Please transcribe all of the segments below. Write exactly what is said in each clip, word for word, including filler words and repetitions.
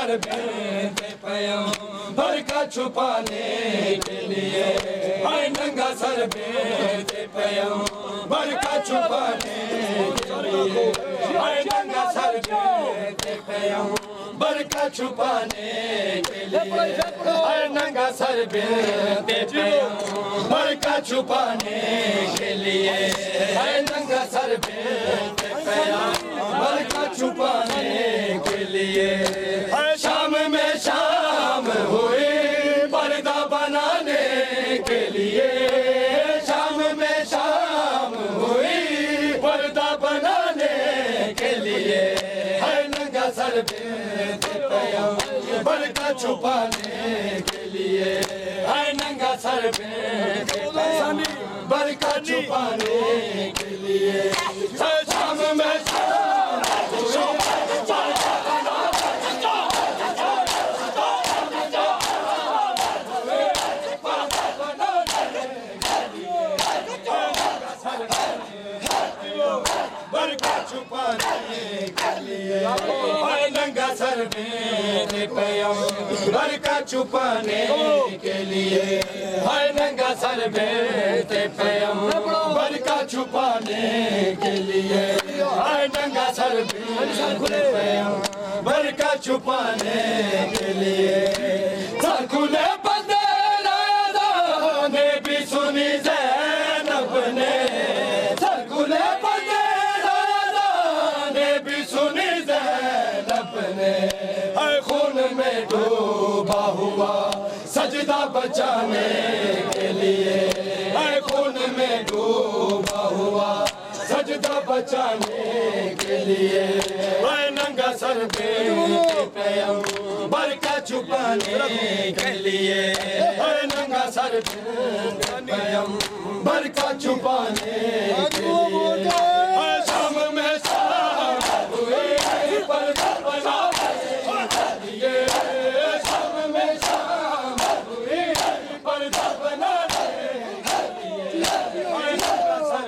Sir बेते पयों बरका छुपाने के लिए हाय नंगा सर बेते पयों बरका छुपाने के लिए हाय नंगा सर बेते पयों बरका छुपाने के लिए हाय नंगा सर बेते पयों बरका छुपाने के लिए हाय नंगा सर बेते पयों बरका छुपाने के लिए शाम में शाम हुई पर्दा बनाने के लिए शाम में शाम हुई पर्दा बनाने के लिए हर नंगा सर बेते पयों बरका छुपाने के लिए हर नंगा सर बेते पयों बरका छुपाने के लिए शाम में हाय नंगा सर बेते पयों बरका छुपाने के लिए हाय नंगा सर बेते पयों बरका छुपाने के लिए हाय नंगा सर बेते पयों बरका छुपाने के लिए सर खुले बंदे राजा ने भी सुनी ज़ैनब ने सर खुले बंदे राजा ने भी सुनी ज़ैनब ने हर खून में डूबा हुआ सजदा बचाने के लिए हर खून में डूबा हुआ सजदा बचाने के लिए हाय नंगा सर बेते पयों बरका छुपाने के लिए हाय नंगा सर बेते पयों बरका छुपाने के लिए शाम में शाम हुई पर्दा बनाने के लिए शाम में शाम हुई पर्दा बनाने के लिए हाय नंगा सर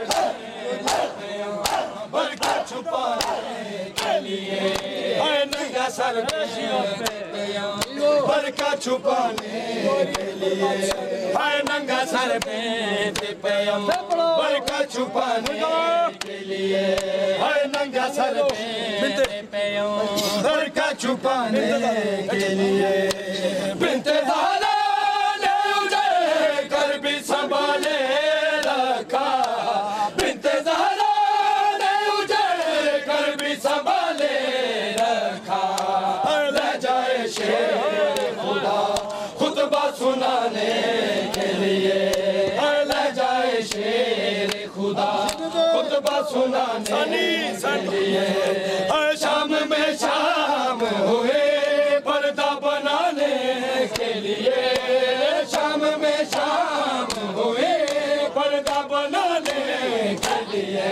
बरका छुपाने के लिए हाय नंगा सर बरका छुपाने के लिए हाय नंगा सर बेते पयों बरका छुपाने के लिए हाय नंगा सर बेते पयों बरका छुपाने के लिए बिनते ज़हरा ने उसे कर भी संभाले रखा बिनते ज़हरा संभाले रखा रह जाए शेर खुदा खुतबा सुनाने के लिए रह जाए शेर खुदा खुतबा सुनाने के लिए शाम में शाम हुए पर्दा बनाने के लिए शाम में शाम हुए पर्दा बनाने के लिए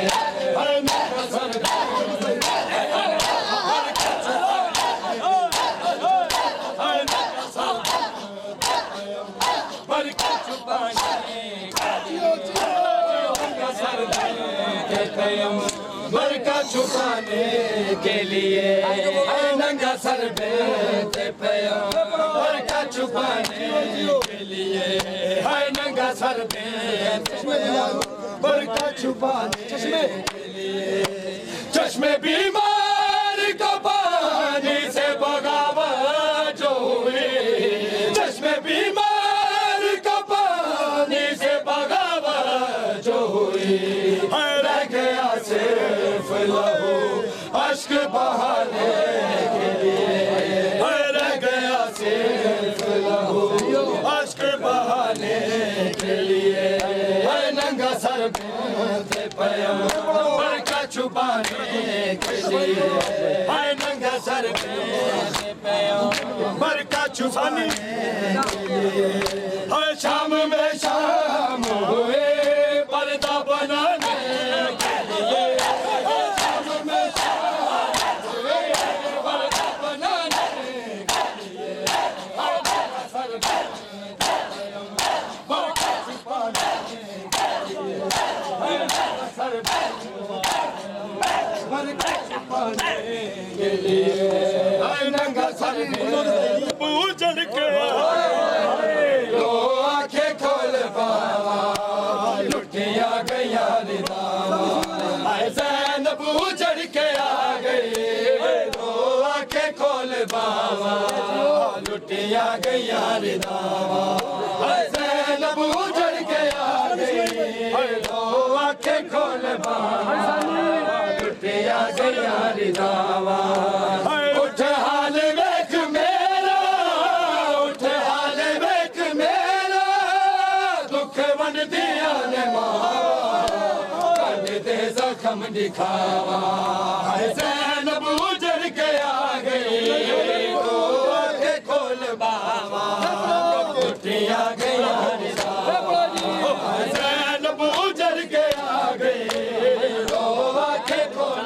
बरका छुपाने के लिए हाय नंगा सर बेते पयों बरका छुपाने के लिए हाय नंगा सर बेते पयों बरका छुपाने के लिए चश्मे बीमार का पानी से बगावत जो हुई चश्मे बीमार का पानी से बगावत जो हुई रह गया सिर्फ लहू अश्क बहाने के लिए रह गया सिर्फ लहू अश्क बहाने के लिए हाय नंगा सर बेते पयों बरका छुपाने के लिए हाय नंगा सर बेते पयों बरका छुपाने के लिए हाय शाम में शाम हुए पर्दा बनाने के लिए शाम में शाम हुए पर्दा बनाने के लिए हाय नंगा सर बेते पयों बरका छुपाने के लिए हाय नंगा सर बरका छुपाने के लिए हाय नंगा सर पूजन के लो आखे खोल बाबा लुटिया गया रिदावा जैन पूजन के आ गई लो आखे खोल बाबा लुटिया गया रिदावा जैन पूजन के आ गई लो आखे खोल बाबा लुटिया गया रिदावा उठ हाल वेख मेरा उठ हाल वेख मेरा दुख वन दिया ने मां दे जख्म दिखावा ज़ैनब उजड़ के आ गई तो आंखें खोल बाबा लुटिया गया रिदावा ज़ैनब उजड़ के आ गई तो आंखें खोल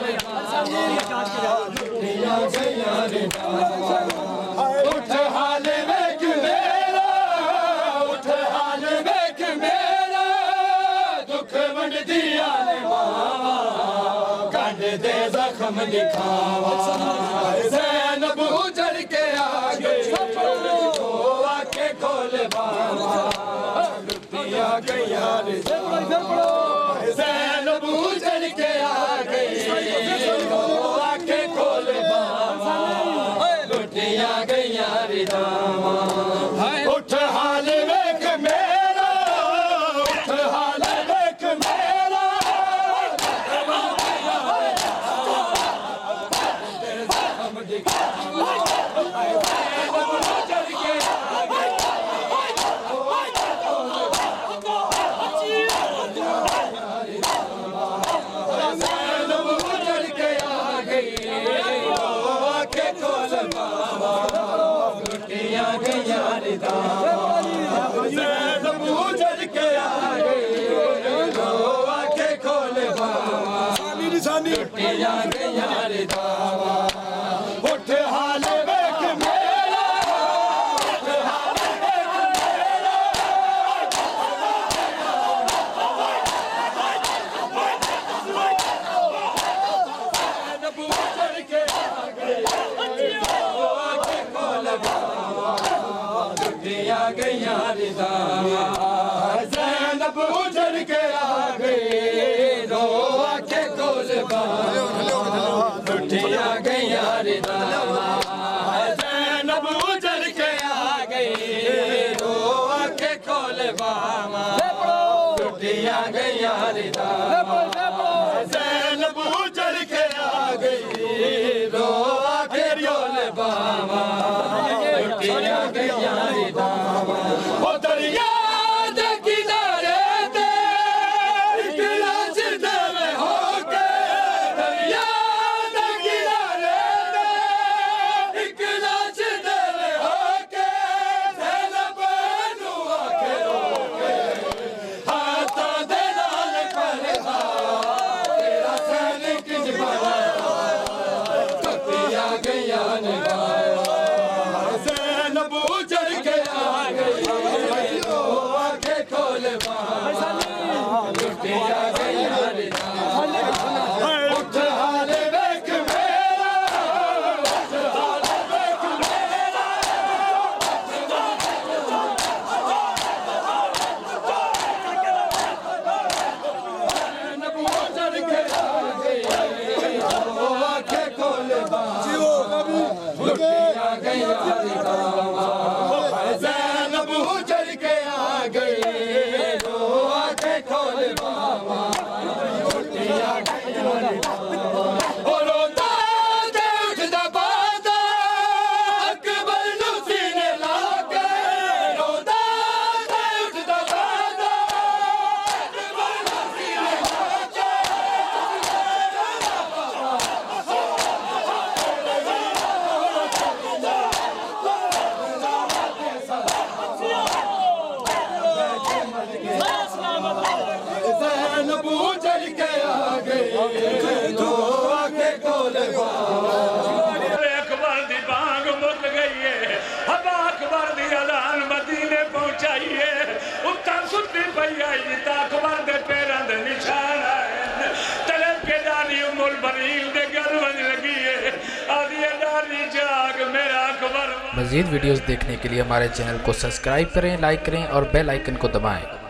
लुटिया गया रिदावा उठ हाल वेख मेरा उठ हाल वेख मेरा दुख वन दिया ने मावा कंड दे जख्म दिखावा ज़ैनब उजड़ के आ गई तो आंखें खोल बाबा लुटिया गया रिदावा ज़ैनब उजड़ के आ गई तो आंखें खोल बाबा लुटिया गया रिदावा उठ हाल वेख मेरा उठ हाल वेख मेरा ज़ैनब उजड़ के आ गई तो आंखें खोल बाबा लुटिया गया रिदावा उठ हाल वेख मेरा उठ हाल वेख मेरा ज़ैनब उजड़ के आ गई तो आंखें खोल बाबा लुटिया गया रिदावा ज़ैनब उजड़ के आ गई रो आंखें खोल बाबा लुटिया गया रिदावा ज़ैनब उजड़ के आ गई रो आंखें खोल बाबा लुटिया गया रिदावा ज़ैनब उजड़ के आ गई रो आंखें खोल बाबा लुटिया गया रिदावा ओ दरिया दे किनारे ते एक लाश देवे होके दरिया दे किनारे ते एक लाश देवे होके ज़ैनब नू आखे रोके हाथां दे नाल करदा तेरा सैनिक जवाना लुटिया गया रिदावा ज़ैनब उजड़ के आ गई तो आंखें खोल बाबा लुटिया गया रिदावा उठ हाल वेख मेरा उठ हाल वेख मेरा ज़ैनब उजड़ के आ गई तो आंखें खोल बाबा लुटिया गया रिदावा ज़ैनब उजड़ के आ गई तो आंखें खोल बाबा लुटिया गया रिदावा ओ रोता दे उठदा बादा अकबर नू सीने लाके रोता दे उठदा बादा अकबर नू सीने लाके ज़ैनब उजड़ के आ गई तो आंखें खोल बाबा अकबर दी बांग मुक गई है अब अकबर दी ऐलान मदीने पहुंचाई है उत्ता सुती पई आई ता अकबर दे पैरां दे निशान आए तलब के डाली उमुल बरील दे गल वज लगी है आदि डाली जाग मेरा अकबर मज़ीद वीडियोस देखने के लिए हमारे चैनल को सब्सक्राइब करें, लाइक करें और बेल आइकन को दबाएं।